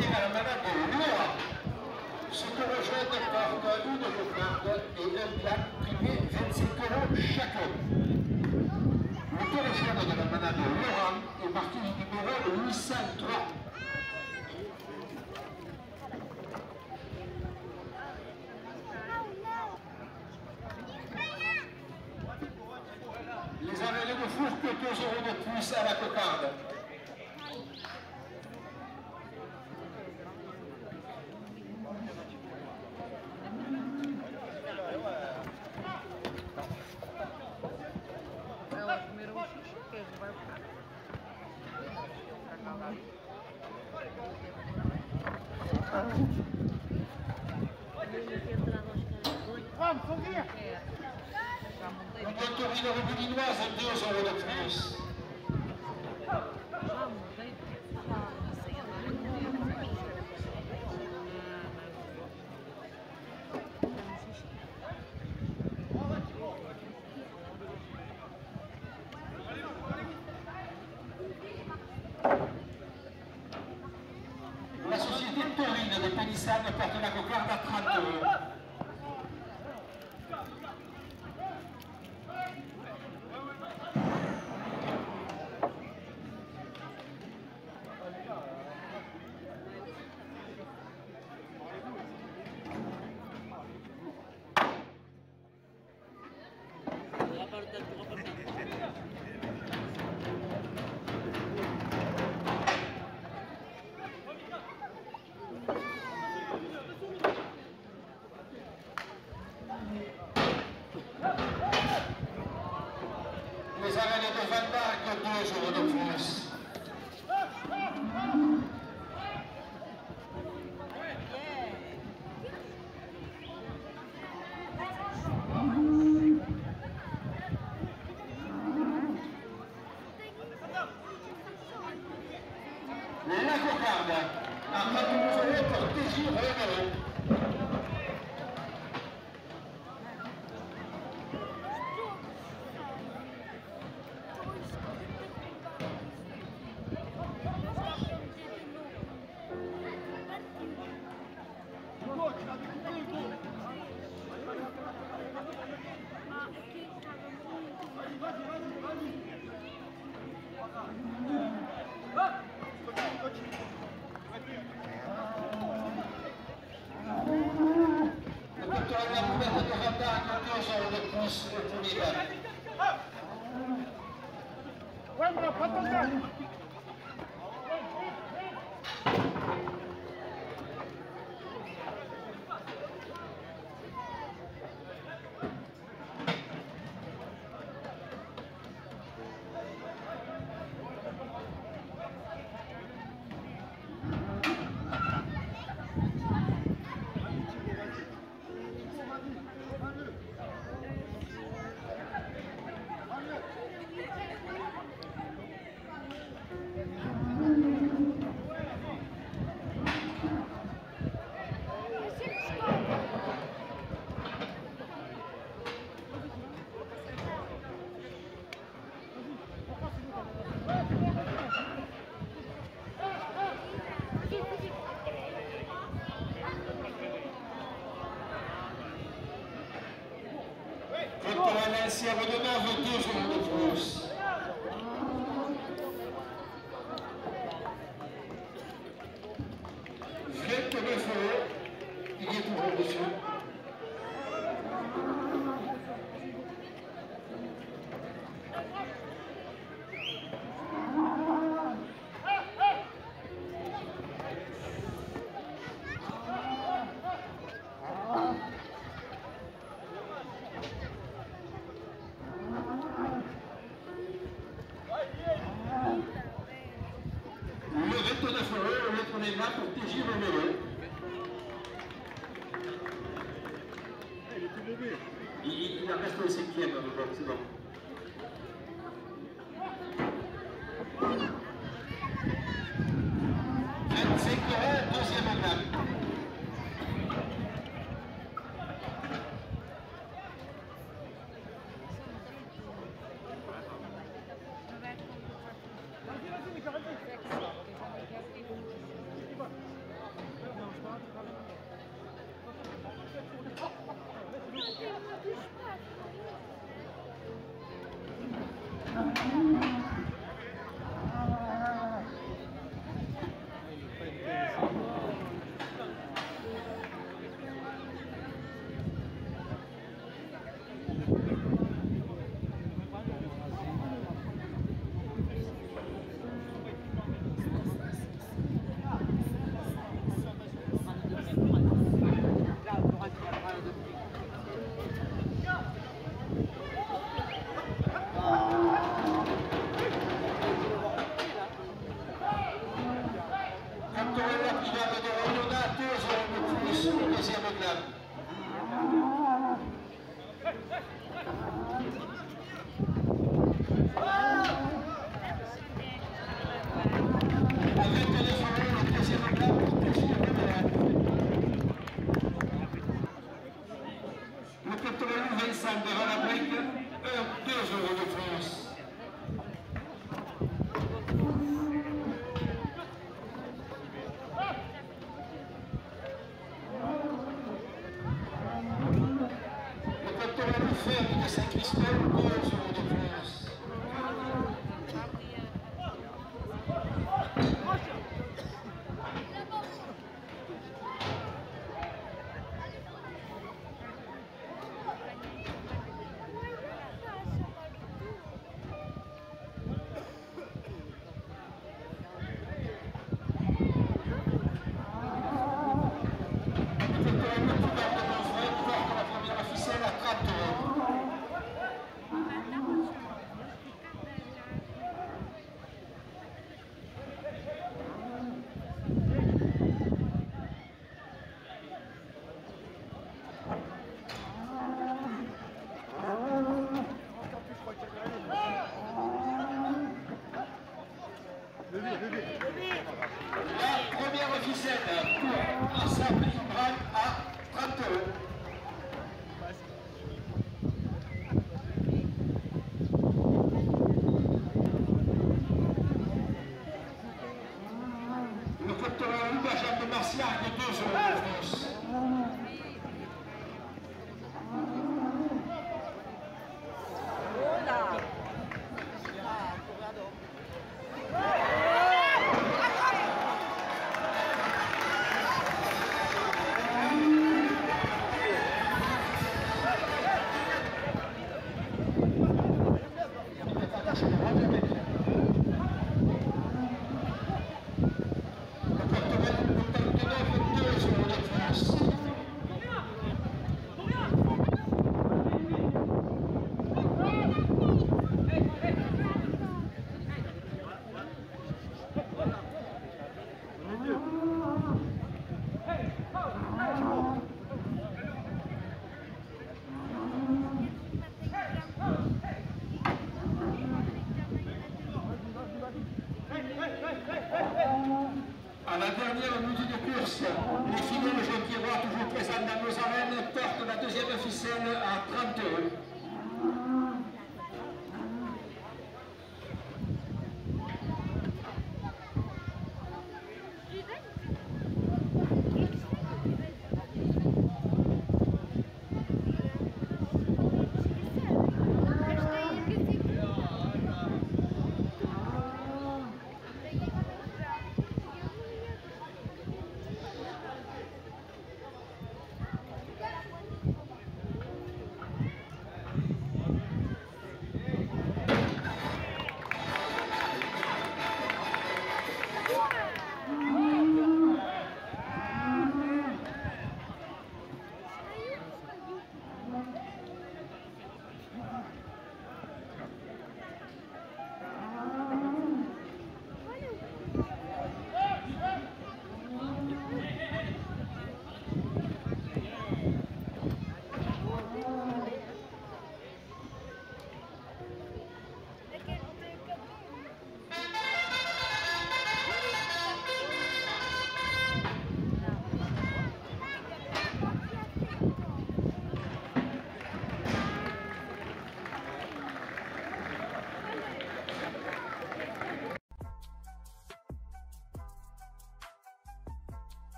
appartient à la manade de Laura. Ce que rejoignent porte une cocarde et un plaque privé 25 € chacun. Le téléphone de la manade de Laura est marqué du numéro 803. Les avalés de four que 2 € de plus à la cocarde. Vamos, Foguinha! Un Torino Rubininoise, 2 € de plus. La société Torino de Pélissane porte la cocarde à 30 €. Les avalés de Valmarc, 2 € de plus. La cocarde, à 39 € pour TJ Renault. Le compteur de la poubelle de Valmarc, 2 € de plus pour l'hiver. Ouais, mais pas ton gars! Victor Valencia redonne 2 € de plus. Victor Lefort, il est toujours dessus. Le 29 €, on est là pour TJ Renault. Il en reste au 5e, c'est bon. Deuxième étape. Vas-y, Mika, vas-y! Sam devant la brique, 2 euros de France. Le capteur à faire de Saint-Christophe, 2 euros de France.